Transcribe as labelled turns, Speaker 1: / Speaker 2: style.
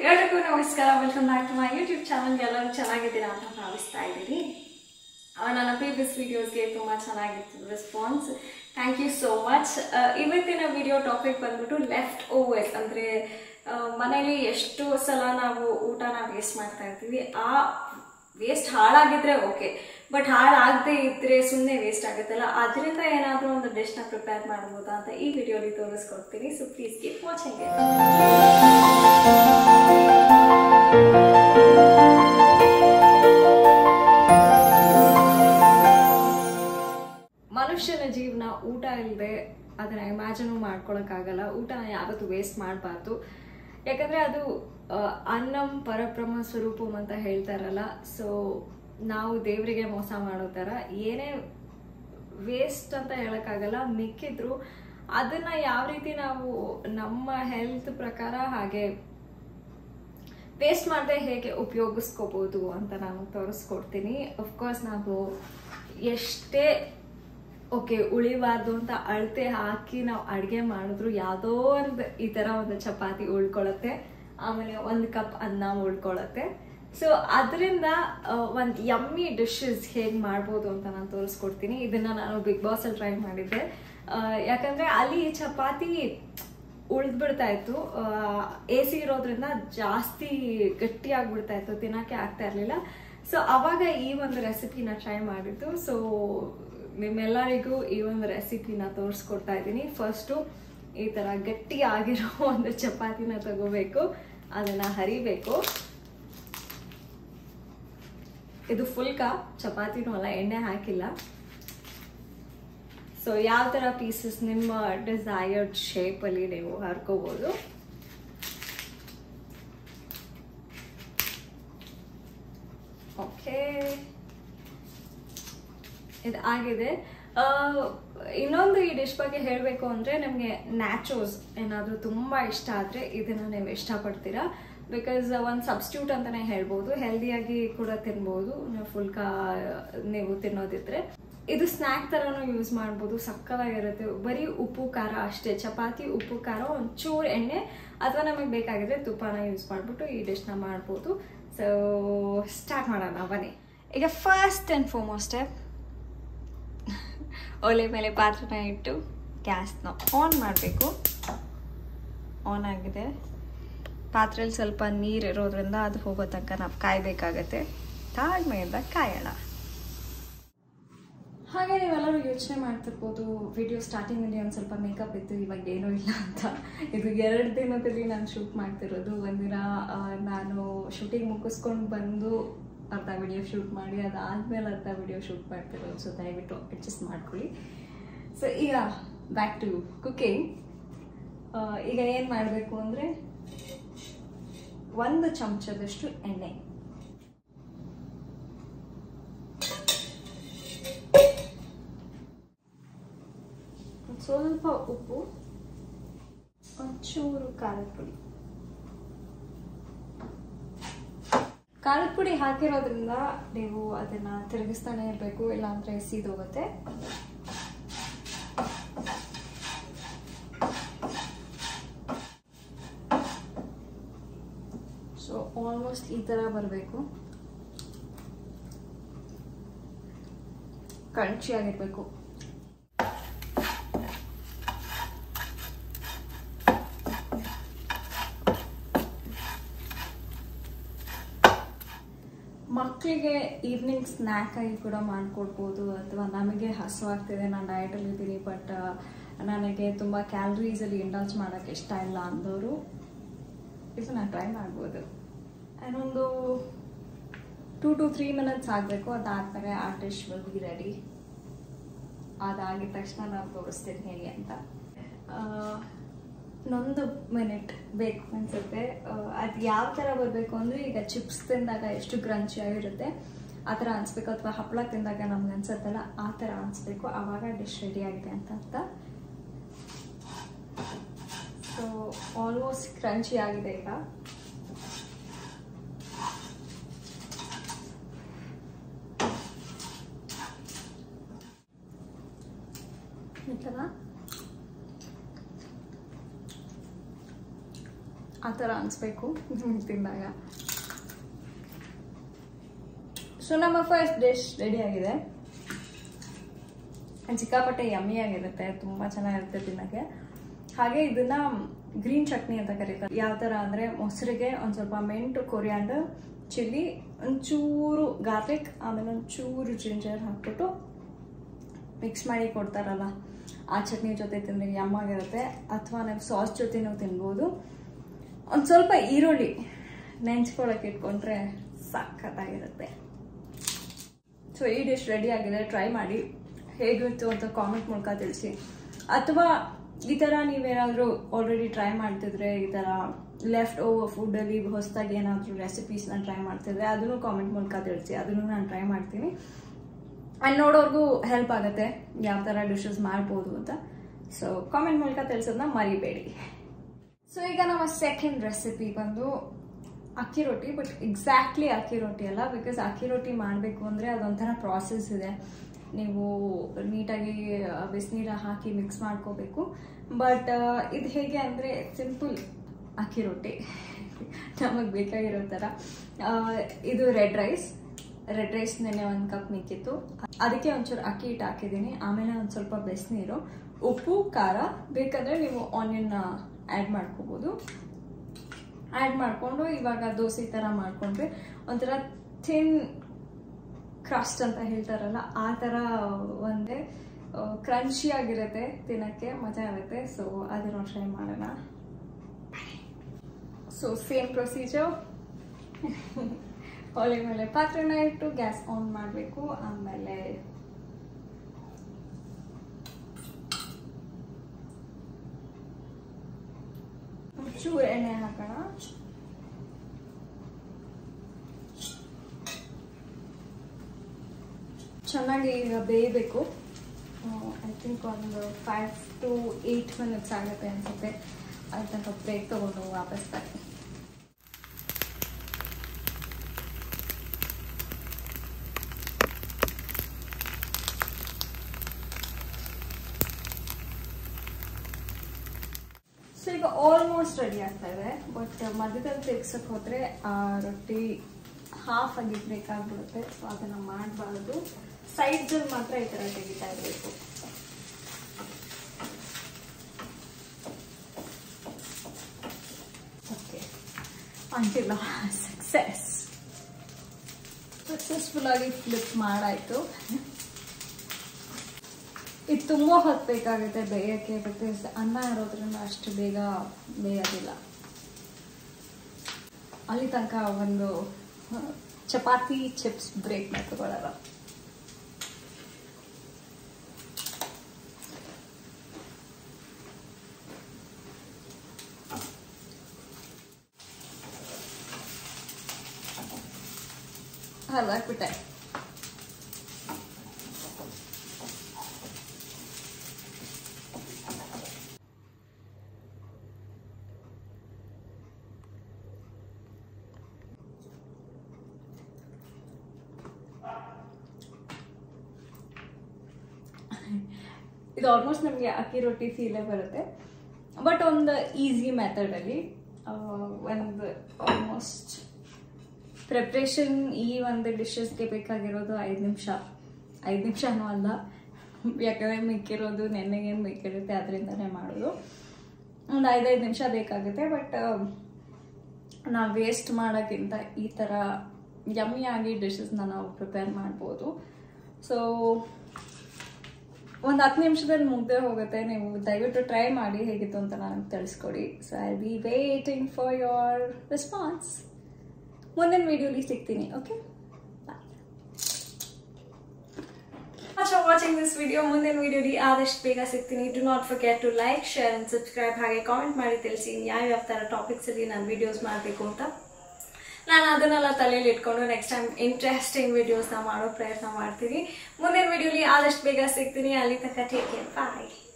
Speaker 1: ಎಲ್ಲರಿಗೂ ನಮಸ್ಕಾರ. Welcome back to my YouTube channel. ಎಲ್ಲರೂ ಚೆನ್ನಾಗಿದ್ದೀರಾ ಅಂತ ಭಾವಿಸ್ತಾ ಇದ್ದೀನಿ. ನನ್ನ ಪ್ರೀವಿಯಸ್ ವಿಡಿಯೋಸ್ಗೆ ತುಂಬ ಚೆನ್ನಾಗಿತ್ತು response. Thank you so much. ಇವತ್ತಿನ ವಿಡಿಯೋ ಟಾಪಿಕ್ ಬಂದ್ಬಿಟ್ಟು ಲೆಫ್ಟ್ ಓವರ್ಸ್. ಅಂದರೆ ಮನೇಲಿ ಎಷ್ಟು ಸಲ ನಾವು ಊಟನ ವೇಸ್ಟ್ ಮಾಡ್ತಾ ಇರ್ತೀವಿ. ಆ ವೇಸ್ಟ್ ಹಾಳಾಗಿದ್ರೆ ಓಕೆ, ಬಟ್ ಹಾಳಾಗದೇ ಇದ್ದರೆ ಸುಮ್ಮನೆ ವೇಸ್ಟ್ ಆಗುತ್ತಲ್ಲ, ಅದರಿಂದ ಏನಾದರೂ ಒಂದು ಡಿಶ್ನ ಪ್ರಿಪೇರ್ ಮಾಡ್ಬೋದಾ ಅಂತ ಈ ವಿಡಿಯೋಲಿ ತೋರಿಸ್ಕೊಡ್ತೀನಿ. So please keep watching it. ಮನುಷ್ಯನ ಜೀವನ ಊಟ ಇಲ್ಲದೆ ಅದನ್ನ ಇಮ್ಯಾಜಿನು ಮಾಡ್ಕೊಳಕ್ಕಾಗಲ್ಲ. ಊಟನ ಯಾವತ್ತೂ ವೇಸ್ಟ್ ಮಾಡಬಾರ್ದು. ಯಾಕಂದರೆ ಅದು ಅನ್ನಂ ಪರಬ್ರಹ್ಮ ಸ್ವರೂಪಂ ಅಂತ ಹೇಳ್ತಾರಲ್ಲ. ಸೊ ನಾವು ದೇವರಿಗೆ ಮೋಸ ಮಾಡೋ ಥರ ಏನೇ ವೇಸ್ಟ್ ಅಂತ ಹೇಳೋಕ್ಕಾಗಲ್ಲ. ಮಿಕ್ಕಿದ್ರು ಅದನ್ನು ಯಾವ ರೀತಿ ನಾವು ನಮ್ಮ ಹೆಲ್ತ್ ಪ್ರಕಾರ ಹಾಗೆ ವೇಸ್ಟ್ ಮಾಡದೆ ಹೇಗೆ ಉಪಯೋಗಿಸ್ಕೋಬೋದು ಅಂತ ನಾನು ತೋರಿಸ್ಕೊಡ್ತೀನಿ. ಅಫ್ಕೋರ್ಸ್ ನಾವು ಎಷ್ಟೇ ಓಕೆ ಉಳಿಬಾರ್ದು ಅಂತ ಅಳತೆ ಹಾಕಿ ನಾವು ಅಡುಗೆ ಮಾಡಿದ್ರು ಯಾವುದೋ ಒಂದು ಈ ಥರ ಒಂದು ಚಪಾತಿ ಉಳ್ಕೊಳ್ಳುತ್ತೆ, ಆಮೇಲೆ ಒಂದು ಕಪ್ ಅನ್ನ ಉಳ್ಕೊಳ್ಳುತ್ತೆ. ಸೊ ಅದರಿಂದ ಒಂದು ಯಮ್ಮಿ ಡಿಶಸ್ ಹೇಗೆ ಮಾಡ್ಬೋದು ಅಂತ ನಾನು ತೋರಿಸ್ಕೊಡ್ತೀನಿ. ಇದನ್ನು ನಾನು ಬಿಗ್ ಬಾಸಲ್ಲಿ ಟ್ರೈ ಮಾಡಿದ್ದೆ. ಯಾಕಂದರೆ ಅಲ್ಲಿ ಚಪಾತಿ ಉಳಿದ್ಬಿಡ್ತಾ ಇತ್ತು. AC ಇರೋದ್ರಿಂದ ಜಾಸ್ತಿ ಗಟ್ಟಿಯಾಗ್ಬಿಡ್ತಾ ಇತ್ತು, ತಿನ್ನೋಕ್ಕೆ ಆಗ್ತಾ ಇರಲಿಲ್ಲ. ಸೊ ಆವಾಗ ಈ ಒಂದು ರೆಸಿಪಿನ ಟ್ರೈ ಮಾಡಿದ್ದು. ಸೊ ನಿಮ್ಮೆಲ್ಲರಿಗೂ ಈ ಒಂದು ರೆಸಿಪಿನ ತೋರಿಸ್ಕೊಡ್ತಾ ಇದ್ದೀನಿ. ಫಸ್ಟು ಈ ಥರ ಗಟ್ಟಿ ಆಗಿರೋ ಒಂದು ಚಪಾತಿನ ತಗೋಬೇಕು, ಅದನ್ನು ಹರಿಬೇಕು. ಇದು ಫುಲ್ ಕಪ್ ಚಪಾತಿನೂ ಅಲ್ಲ, ಎಣ್ಣೆ ಹಾಕಿಲ್ಲ. ಸೊ ಯಾವ ಥರ ಪೀಸಸ್ ನಿಮ್ಮ ಡಿಸೈರ್ಡ್ ಶೇಪಲ್ಲಿ ನೀವು ಹರ್ಕೋಬೋದು. ಓಕೆ, ಇದು ಆಗಿದೆ. ಇನ್ನೊಂದು ಈ ಡಿಶ್ ಬಗ್ಗೆ ಹೇಳಬೇಕು ಅಂದರೆ, ನಮಗೆ ನ್ಯಾಚೋಸ್ ಏನಾದರೂ ತುಂಬ ಇಷ್ಟ ಆದರೆ ಇದನ್ನು ನೀವು ಇಷ್ಟಪಡ್ತೀರಾ. ಬಿಕಾಸ್ ಒಂದು ಸಬ್ಸ್ಟ್ಯೂಟ್ ಅಂತಲೇ ಹೇಳ್ಬೋದು. ಹೆಲ್ದಿಯಾಗಿ ಕೂಡ ತಿನ್ಬೋದು ನೀವು ತಿನ್ನೋದಿದ್ರೆ. ಇದು ಸ್ನ್ಯಾಕ್ ಥರನೂ ಯೂಸ್ ಮಾಡ್ಬೋದು, ಸಕ್ಕತ್ತಾಗಿರುತ್ತೆ. ಬರೀ ಉಪ್ಪು ಖಾರ ಅಷ್ಟೇ, ಚಪಾತಿ ಉಪ್ಪು ಖಾರ ಒಂಚೂರು ಎಣ್ಣೆ ಅಥವಾ ನಮಗೆ ಬೇಕಾಗಿದ್ರೆ ತುಪ್ಪನ ಯೂಸ್ ಮಾಡಿಬಿಟ್ಟು ಈ ಡಿಶ್ನ ಮಾಡ್ಬೋದು. ಸೊ ಸ್ಟಾರ್ಟ್ ಮಾಡೋಣ ಬನ್ನಿ. ಈಗ ಫಸ್ಟ್ ಆ್ಯಂಡ್ ಫಾರ್ಮೋಸ್ಟ್ ಸ್ಟೆಪ್, ಒಲೆ ಮೇಲೆ ಪಾತ್ರನ ಇಟ್ಟು ಗ್ಯಾಸ್ನ ಆನ್ ಮಾಡಬೇಕು. ಆನ್ ಆಗಿದೆ. ಪಾತ್ರೆಯಲ್ಲಿ ಸ್ವಲ್ಪ ನೀರು ಇರೋದ್ರಿಂದ ಅದು ಹೋಗೋ ತನಕ ನಾವು ಕಾಯಬೇಕಾಗತ್ತೆ. ತಾಳ್ಮೆಯಿಂದ ಕಾಯೋಣ. ಹಾಗೆ ನೀವೆಲ್ಲರೂ ಯೋಚನೆ ಮಾಡ್ತಿರ್ಬೋದು, ವಿಡಿಯೋ ಸ್ಟಾರ್ಟಿಂಗಲ್ಲಿ ಒಂದು ಸ್ವಲ್ಪ ಮೇಕಪ್ ಇತ್ತು, ಇವಾಗ ಏನೂ ಇಲ್ಲ ಅಂತ. ಇದು 2 ದಿನದಲ್ಲಿ ನಾನು ಶೂಟ್ ಮಾಡ್ತಿರೋದು. ಒಂದಿನ ನಾನು ಶೂಟಿಂಗ್ ಮುಗಿಸ್ಕೊಂಡು ಬಂದು ಅರ್ಧ ವಿಡಿಯೋ ಶೂಟ್ ಮಾಡಿ, ಅದಾದಮೇಲೆ ಅರ್ಧ ವಿಡಿಯೋ ಶೂಟ್ ಮಾಡ್ತಿರೋದು. ಸೊ ದಯವಿಟ್ಟು ಅಡ್ಜಸ್ಟ್ ಮಾಡ್ಕೊಳ್ಳಿ. ಸೊ ಈಗ ಬ್ಯಾಕ್ ಟು ಕುಕಿಂಗ್. ಈಗ ಏನು ಮಾಡಬೇಕು ಅಂದರೆ, 1 ಚಮಚದಷ್ಟು ಎಣ್ಣೆ, ಸ್ವಲ್ಪ ಉಪ್ಪು, ಒಂಚೂರು ಖಾರದ ಪುಡಿ. ಖಾರದ ಪುಡಿ ಹಾಕಿರೋದ್ರಿಂದ ನೀವು ಅದನ್ನು ತಿರುಗಿಸ್ತಾನೆ ಇರಬೇಕು, ಇಲ್ಲಾಂದರೆ ಸೀದೋಗುತ್ತೆ. ಸೊ ಆಲ್ಮೋಸ್ಟ್ ಈ ಥರ ಬರಬೇಕು, ಕ್ರಂಚಿ ಆಗಿರಬೇಕು. ಮಕ್ಕಳಿಗೆ ಈವ್ನಿಂಗ್ ಸ್ನ್ಯಾಕ್ ಆಗಿ ಕೂಡ ಮಾಡಿಕೊಡ್ಬೋದು. ಅಥವಾ ನಮಗೆ ಹಸುವಾಗ್ತಿದೆ, ನಾನು ಡಯಟಲ್ಲಿದ್ದೀನಿ, ಬಟ್ ನನಗೆ ತುಂಬ ಕ್ಯಾಲರೀಸಲ್ಲಿ ಇಂಡಲ್ಜ್ ಮಾಡೋಕ್ಕೆ ಇಷ್ಟ ಇಲ್ಲ ಅಂದವರು ಇದನ್ನು ಟ್ರೈ ಮಾಡ್ಬೋದು. ಇನ್ನೊಂದು 2 to 3 minutes ಆಗಬೇಕು. ಅದಾದಮೇಲೆ ಆ ಡಿಶ್ ವಿಲ್ ಬಿ ರೆಡಿ. ಅದಾಗಿದ ತಕ್ಷಣ ನಾನು ತೋರಿಸ್ತೀನಿ ಹೇಗೆ ಅಂತ. 1 ಮಿನಿಟ್ ಬೇಕು ಅನಿಸುತ್ತೆ. ಅದು ಯಾವ ಥರ ಬರಬೇಕು ಅಂದರೆ, ಈಗ ಚಿಪ್ಸ್ ತಿಂದಾಗ ಎಷ್ಟು ಕ್ರಂಚಿ ಆಗಿರುತ್ತೆ ಆ ಥರ ಅನಿಸ್ಬೇಕು, ಅಥವಾ ಹಪ್ಪಳ ತಿಂದಾಗ ನಮ್ಗೆ ಅನ್ಸುತ್ತಲ್ಲ ಆ ಥರ ಅನಿಸ್ಬೇಕು. ಆವಾಗ ಡಿಶ್ ರೆಡಿ ಆಗಿದೆ ಅಂತ ಅರ್ಥ. ಸೊ ಆಲ್ಮೋಸ್ಟ್ ಕ್ರಂಚಿ ಆಗಿದೆ. ಈಗ ಈ ಥರ ಆ ಥರ ಅನಿಸ್ಬೇಕು ತಿಂದಾಗ. ಸೊ ನಮ್ಮ ಫಸ್ಟ್ ಡಿಶ್ ರೆಡಿ ಆಗಿದೆ. ಸಿಕ್ಕಾಪಟ್ಟೆ ಯಮ್ಮಿ ಆಗಿರುತ್ತೆ, ತುಂಬ ಚೆನ್ನಾಗಿರುತ್ತೆ ತಿನ್ನೋಕ್ಕೆ. ಹಾಗೆ ಇದನ್ನ ಗ್ರೀನ್ ಚಟ್ನಿ ಅಂತ ಕರೀತಾರೆ. ಯಾವ ಥರ ಅಂದರೆ ಮೊಸರಿಗೆ ಒಂದು ಸ್ವಲ್ಪ ಮೆಂಟು, ಕೊರಿಯಾಂಡರ್, ಚಿಲ್ಲಿ, ಒಂಚೂರು ಗಾರ್ಲಿಕ್, ಆಮೇಲೆ ಒಂಚೂರು ಜಿಂಜರ್ ಹಾಕ್ಬಿಟ್ಟು ಮಿಕ್ಸ್ ಮಾಡಿ ಕೊಡ್ತಾರಲ್ಲ, ಆ ಚಟ್ನಿ ಜೊತೆ ತಿಂದರೆ ಯಮ್ಮಾಗಿರುತ್ತೆ. ಅಥವಾ ನೀವು ಸಾಸ್ ಜೊತೆನೂ ತಿನ್ಬೋದು. ಒಂದು ಸ್ವಲ್ಪ ಈರುಳ್ಳಿ ನೆಂಚ್ಕೊಳ್ಳೋಕೆ ಇಟ್ಕೊಂಡ್ರೆ ಸಖತ್ತಾಗಿರುತ್ತೆ. ಸೊ ಈ ಡಿಶ್ ರೆಡಿ ಆಗಿದೆ, ಟ್ರೈ ಮಾಡಿ. ಹೇಗಿತ್ತು ಅಂತ ಕಾಮೆಂಟ್ ಮೂಲಕ ತಿಳಿಸಿ. ಅಥವಾ ಈ ಥರ ನೀವೇನಾದರೂ ಆಲ್ರೆಡಿ ಟ್ರೈ ಮಾಡ್ತಿದ್ರೆ, ಈ ಥರ ಲೆಫ್ಟ್ ಓವರ್ ಫುಡ್ಡಲ್ಲಿ ಹೊಸದಾಗಿ ಏನಾದರೂ ರೆಸಿಪೀಸ್ನ ಟ್ರೈ ಮಾಡ್ತಿದ್ರೆ ಅದನ್ನು ಕಾಮೆಂಟ್ ಮೂಲಕ ತಿಳಿಸಿ, ಅದನ್ನು ನಾನು ಟ್ರೈ ಮಾಡ್ತೀನಿ. ಅಲ್ಲಿ ನೋಡೋರ್ಗೂ ಹೆಲ್ಪ್ ಆಗುತ್ತೆ ಯಾವ ಥರ ಡಿಶಸ್ ಮಾಡ್ಬೋದು ಅಂತ. ಸೊ ಕಾಮೆಂಟ್ ಮೂಲಕ ತಿಳಿಸೋದನ್ನ ಮರಿಬೇಡಿ. ಸೊ ಈಗ ನಮ್ಮ ಸೆಕೆಂಡ್ ರೆಸಿಪಿ ಬಂದು ಅಕ್ಕಿ ರೊಟ್ಟಿ. ಬಟ್ ಎಕ್ಸಾಕ್ಟ್ಲಿ ಅಕ್ಕಿ ರೊಟ್ಟಿ ಅಲ್ಲ, ಬಿಕಾಸ್ ಅಕ್ಕಿ ರೊಟ್ಟಿ ಮಾಡಬೇಕು ಅಂದರೆ ಅದೊಂಥರ ಪ್ರಾಸೆಸ್ ಇದೆ. ನೀವು ನೀಟಾಗಿ ಬಿಸಿನೀರು ಹಾಕಿ ಮಿಕ್ಸ್ ಮಾಡ್ಕೋಬೇಕು. ಬಟ್ ಇದು ಹೇಗೆ ಅಂದರೆ ಸಿಂಪಲ್ ಅಕ್ಕಿ ರೊಟ್ಟಿ ನಮಗೆ ಬೇಕಾಗಿರೋ ಥರ. ಇದು ರೆಡ್ ರೈಸ್ ನೆನೆ 1 ಕಪ್ ಮಿಕ್ಕಿತ್ತು. ಅದಕ್ಕೆ ಒಂಚೂರು ಅಕ್ಕಿ ಹಿಟ್ಟು ಹಾಕಿದ್ದೀನಿ. ಆಮೇಲೆ ಒಂದು ಸ್ವಲ್ಪ ಬಿಸಿನೀರು, ಉಪ್ಪು, ಖಾರ, ಬೇಕಾದರೆ ನೀವು ಆನಿಯನ್ ಆ್ಯಡ್ ಮಾಡ್ಕೋಬೋದು. ಆ್ಯಡ್ ಮಾಡಿಕೊಂಡು ಇವಾಗ ದೋಸೆ ಥರ ಮಾಡಿಕೊಂಡ್ರೆ ಒಂಥರ ಥಿನ್ ಕ್ರಸ್ಟ್ ಅಂತ ಹೇಳ್ತಾರಲ್ಲ, ಆ ಥರ ಒಂದೇ ಕ್ರಂಚಿ ಆಗಿರುತ್ತೆ, ತಿನ್ನೋಕ್ಕೆ ಮಜಾ ಆಗುತ್ತೆ. ಸೊ ಅದನ್ನು ಟ್ರೈ ಮಾಡೋಣ. So same procedure. ಒಲೆ ಮೇಲೆ ಪಾತ್ರೆನ ಇಟ್ಟು ಗ್ಯಾಸ್ ಆನ್ ಮಾಡಬೇಕು. ಆಮೇಲೆ ಚೂರು ಎಣ್ಣೆ ಹಾಕೋಣ. ಚೆನ್ನಾಗಿ ಈಗ ಬೇಯಬೇಕು. ಐ ಥಿಂಕ್ ಒಂದು 5 to 8 minutes ಆಗುತ್ತೆ ಅನ್ಸುತ್ತೆ. ಅದು ತನಕ ಬ್ರೇಕ್ ತೊಗೊಂಡು ವಾಪಸ್ ಬರ್ತೀನಿ. ಸೊ ಈಗ ಆಲ್ಮೋಸ್ಟ್ ರೆಡಿ ಆಗ್ತಾ ಇದೆ. ಬಟ್ ಮಧ್ಯದಲ್ಲಿ ತೆಗ್ಸಕ್ಕೆ ಹೋದರೆ ಆ ರೊಟ್ಟಿ ಹಾಫ್ ಆಗಿ ಬ್ರೇಕ್ ಆಗಿಬಿಡುತ್ತೆ. ಸೊ ಅದನ್ನು ಮಾಡಬಾರ್ದು. ಸೈಡ್ಸಲ್ಲಿ ಮಾತ್ರ ಈ ಥರ ತೆಗಿತಾ ಇರಬೇಕು. ಓಕೆ, ಅಂಟಿಲ್ಲ. ಸಕ್ಸಸ್ಫುಲ್ ಆಗಿ ಫ್ಲಿಪ್ ಮಾಡಾಯಿತು. ಇದು ತುಂಬ ಹೊತ್ತು ಬೇಕಾಗುತ್ತೆ ಬೇಯೋಕ್ಕೆ, ಬಿಕಾಸ್ ಅನ್ನ ಇರೋದ್ರಿಂದ ಅಷ್ಟು ಬೇಗ ಬೇಯೋದಿಲ್ಲ. ಅಲ್ಲಿ ತನಕ ಒಂದು ಚಪಾತಿ ಚಿಪ್ಸ್ ಬ್ರೇಕ್ ಮಾಡ್ಕೊಳ್ಳೋಣ. ಹಾಕ್ಬಿಟ್ಟೆ. ಇದು ಆಲ್ಮೋಸ್ಟ್ ನಮಗೆ ಅಕ್ಕಿ ರೊಟ್ಟಿ ಫೀಲೇ ಬರುತ್ತೆ. ಬಟ್ ಒಂದು ಈಸಿ ಮೆಥಡಲ್ಲಿ ಒಂದು ಆಲ್ಮೋಸ್ಟ್ ಪ್ರಿಪ್ರೇಷನ್ ಈ ಒಂದು ಡಿಶಸ್ಗೆ ಬೇಕಾಗಿರೋದು 5 ನಿಮಿಷ. 5 ನಿಮಿಷನೂ ಅಲ್ಲ, ಯಾಕಂದರೆ ಮಿಕ್ಕಿರೋದು ನೆನ್ನೆಗೇನು ಬೇಕಿರುತ್ತೆ ಅದರಿಂದನೇ ಮಾಡೋದು. ಒಂದು 5 ನಿಮಿಷ ಬೇಕಾಗುತ್ತೆ. ಬಟ್ ನಾವು ವೇಸ್ಟ್ ಮಾಡೋಕ್ಕಿಂತ ಈ ಥರ ಯಮ್ಮಿಯಾಗಿ ಡಿಶಸ್ನ ನಾವು ಪ್ರಿಪೇರ್ ಮಾಡ್ಬೋದು. ಸೊ ಒಂದು 10 ನಿಮಿಷದಲ್ಲಿ ಮುಗ್ದೇ ಹೋಗುತ್ತೆ. ನೀವು ದಯವಿಟ್ಟು ಟ್ರೈ ಮಾಡಿ ಹೇಗಿತ್ತು ಅಂತ ನನಗೆ ತಿಳಿಸ್ಕೊಡಿ. So I be waiting for your response. ಮುಂದಿನ ವಿಡಿಯೋಲಿ ಸಿಗ್ತೀನಿ. Okay, for watching this video. ಮುಂದಿನ ವಿಡಿಯೋಲಿ ಆದಷ್ಟು ಬೇಗ ಸಿಗ್ತೀನಿ. Do not forget to like, share and subscribe. ಹಾಗೆ ಕಾಮೆಂಟ್ ಮಾಡಿ ತಿಳಿಸಿ ಯಾವ್ಯಾವ ಥರ ಟಾಪಿಕ್ಸಲ್ಲಿ ನಾನು ವಿಡಿಯೋಸ್ ಮಾಡಬೇಕು ಅಂತ. ನಾನು ಅದನ್ನೆಲ್ಲ ತಲೆಯಲ್ಲಿ ಇಟ್ಕೊಂಡು ನೆಕ್ಸ್ಟ್ ಟೈಮ್ ಇಂಟ್ರೆಸ್ಟಿಂಗ್ ವಿಡಿಯೋಸ್ನ ಮಾಡೋ ಪ್ರಯತ್ನ ಮಾಡ್ತೀನಿ. ಮುಂದಿನ ವಿಡಿಯೋಲಿ ಆದಷ್ಟು ಬೇಗ ಸಿಗ್ತೀನಿ. ಅಲ್ಲಿ ತನಕ ಟೇಕ್ ಕೇರ್, ಬಾಯ್.